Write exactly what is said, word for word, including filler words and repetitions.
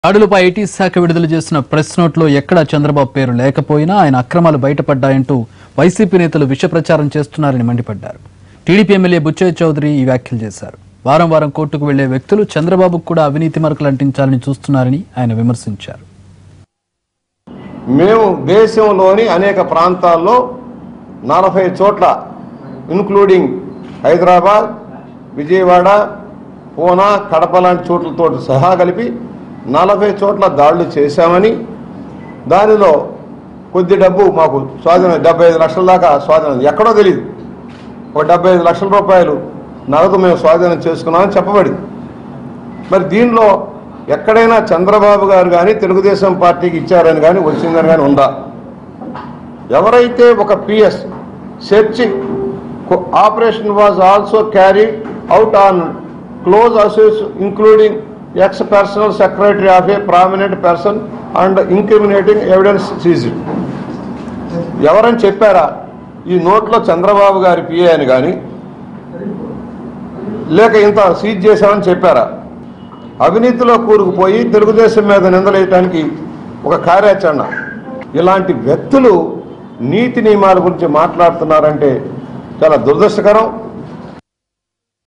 ఆడులపై IT శాఖ విడుదల చేసిన ప్రెస్ నోట్లో ఎక్కడా చంద్రబాబు పేరు లేకపోయినా ఆయన అక్రమాలు బయటపడ్డాయంటూ వైసీపీ నేతలు విష ప్రచారం చేస్తున్నారని మండిపడ్డారు. టీడీపీ ఎమ్మెల్యే బుచ్చయ్య చౌదరి ఈ వ్యాఖ్యలు చేశారు. వారం వారం కోర్టుకు వెళ్లే వ్యక్తులు చంద్రబాబుకు కూడా అవినీతి మరకలు అంటించాలని చూస్తున్నారని ఆయన విమర్శించారు. మేము దేశంలోని అనేక ప్రాంతాల్లో నలభై చోట్ల ఇన్క్లూడింగ్ హైదరాబాద్, విజయవాడ, పూనా, కడప లాంటి చోట్లతో సహా కలిపి నలభై చోట్ల దాడులు చేశామని, దానిలో కొద్ది డబ్బు మాకు స్వాధీనం డెబ్బై ఐదు లక్షల దాకా స్వాధీనం ఎక్కడో తెలియదు. ఒక డెబ్బై ఐదు లక్షల రూపాయలు నగదు మేము స్వాధీనం చేసుకున్నామని చెప్పబడింది. మరి దీనిలో ఎక్కడైనా చంద్రబాబు గారు కానీ తెలుగుదేశం పార్టీకి ఇచ్చారని కానీ వచ్చిందని కానీ ఉందా? ఎవరైతే ఒక PS searching operation was also carried out on close associates including ex personal secretary of a prominent person and incriminating evidence seized. ఎవరని చెప్పారా ఈ నోట్లో చంద్రబాబు గారి పిఏ అని కానీ, లేక ఇంత సీజ్ చేశామని చెప్పారా? అవినీతిలో కూరుకుపోయి తెలుగుదేశం మీద నిందలేయడానికి ఒక కార్యాచరణ. ఇలాంటి వ్యక్తులు నీతి నియమాల గురించి మాట్లాడుతున్నారంటే చాలా దురదృష్టకరం.